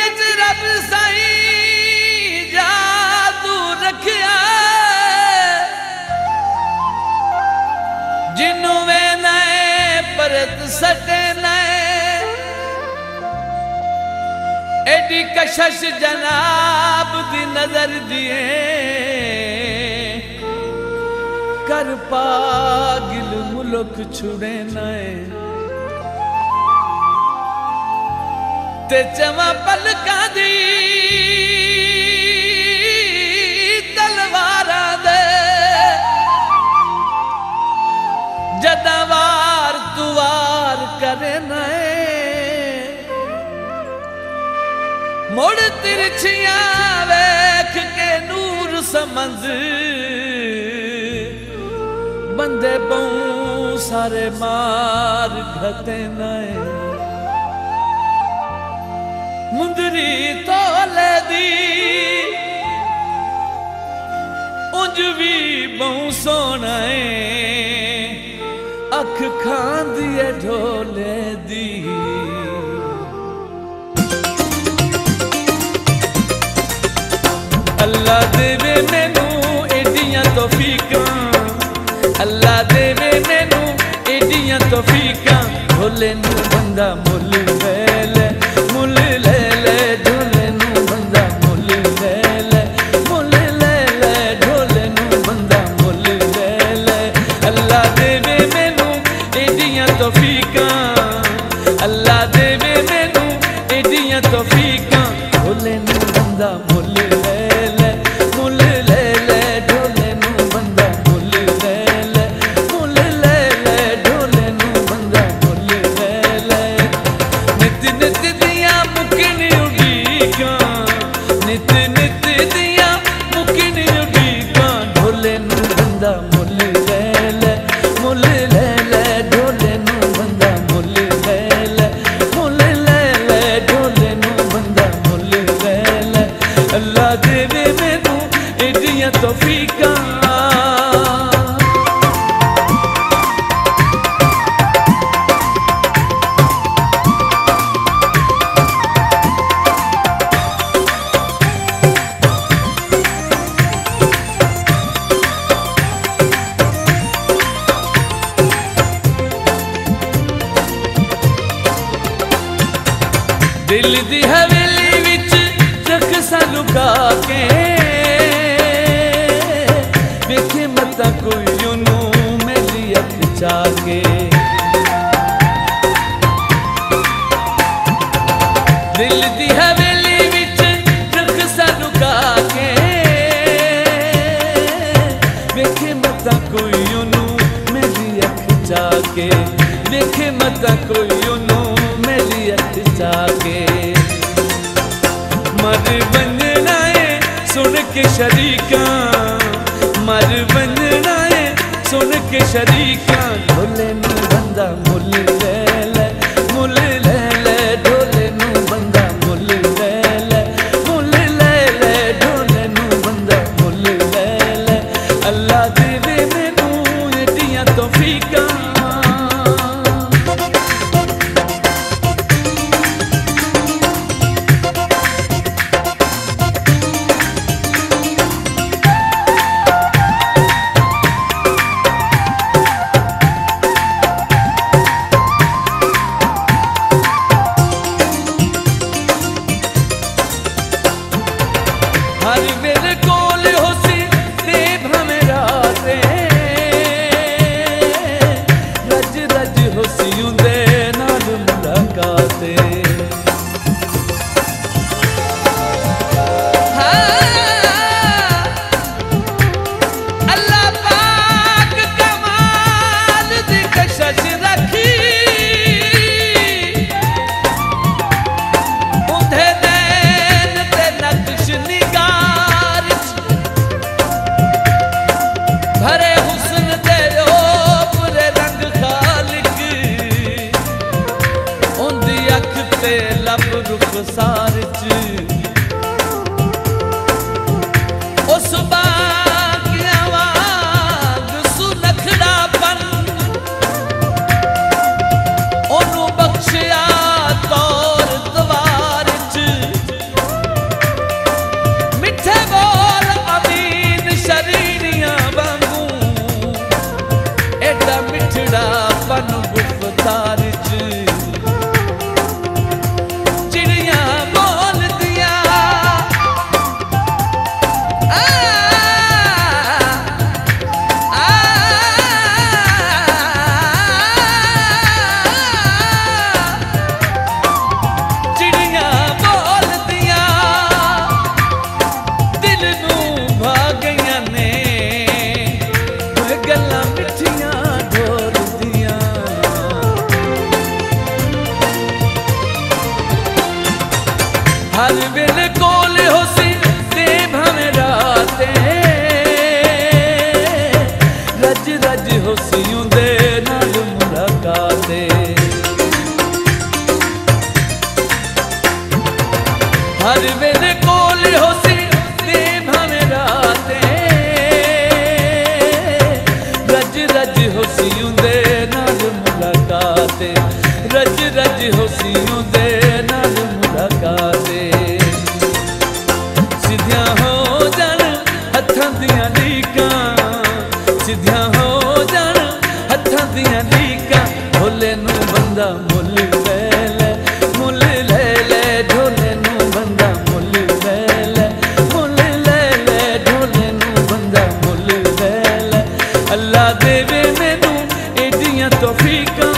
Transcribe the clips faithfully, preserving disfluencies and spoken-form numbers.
च रब साई जादू रखिया जिन्नू वे नए परत सटे नए एडी कशश जनाब दी नजर दिए कर पागिल मुल्क छुड़े नए ते चवा पलकां दी तलवारा दे जदा वार तुवार करे नए मुड़ तिरछियां वेख के नूर समझ बंदे बहु सारे मार घते नए मुंदरी तोले दी उंज भी बहु सोना अख खांदी है ढोले दी अल्लाह देवे मैनू एडियां तौफीकां अल्लाह देवे मैनू एडियां तौफीकां ढोले नू बंदा मुल ले ले मुल ले ले ढोले नू बंदा मुल ले ले मुल ले ले ढोले नू बंदा मुल ले ले अल्लाह देवे मैनू एडियां तौफीकां अल्लाह देवे मैनू एडियां तौफीकां ढोले नू बंदा मुल ले ले मुल ले ले ढोले नू बंदा मुल ले ले मुल ले ले ढोले नू बंदा मुल ले ले नित नित दिया मुकन उड़ीकां नित नित दिया मुकन उड़ीकां ढोले नू बंदा मुल ले ले मुल ले ले ढोले नू बंदा मुल ले ले मुल ले ले ढोले नू बंदा मुल ले ले अल्लाह देवे मैनू एडियां तौफीकां दिल दी हवेली विच रख सानू का के वेखे मता कोई ओनू मेरी अख चाके दिल दी हवेली विच रख सानू का के वेखे मता कोई ओनू मेरी अख चाके वेखे मता कोई ओनू मेरी अख चाके मर बनना है सुन के शरीकां मर बनना है सुन के शरीकां ढोले नू बंदा मुल ले ले मुल ले ले ढोले नू बंदा मुल ले ले मुल ले ले ढोले नू बंदा मुल ले ले अल्लाह देवे मैनू एडियां तौफीकां हर मेरे कोल होसी ते भमे राते रज रज होसी उंदे नाल मुलाकाते अल्लाह पाक कमाल दी कशश रखी उंदे नैन ते नक्श निगार भरे हुस्न तेरो पूरे रंग खालिक उंदी अख ते लब रुखसार च उस बाकियां वांग सुनखड़ापन ओनू बख्शिया तौर तवार च हर वेले कोल होसी ते भावें राते रज रज होसी उंदे नाल मुलाकाते हर वेले कोल होसी ते भावें राते रज रज होसी उंदे नाल मुलाकाते रज रज होसी उंदे नाल मुलाकाते सिद्धियां हो जान हत्थां दियां लीकां सिद्धियां हो जान हत्थां दियां लीकां ढोले नू बंदा मुल ले ले मुल ले ले ढोले नू बंदा मुल ले ले मुल ले ले ढोले नू बंदा मुल ले ले अल्लाह देवे मैनू एडियां तौफीकां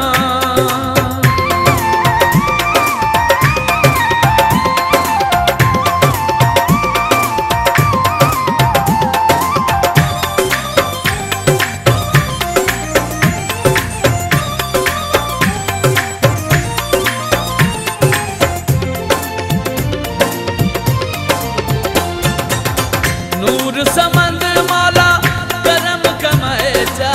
नूर समंद माला करम कमाए चा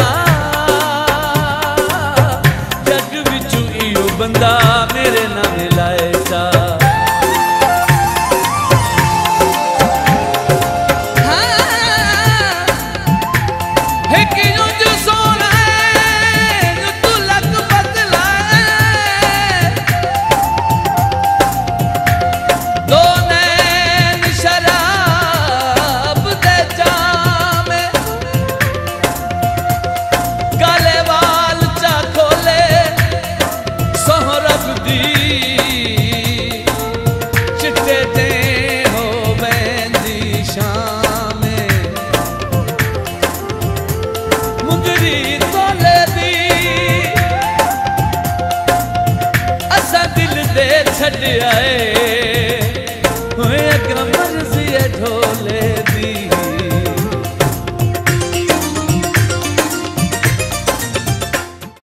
जग विचू इयो बंदा मेरे नाम लाए चा छड़ आए अगर मर्जी ढोले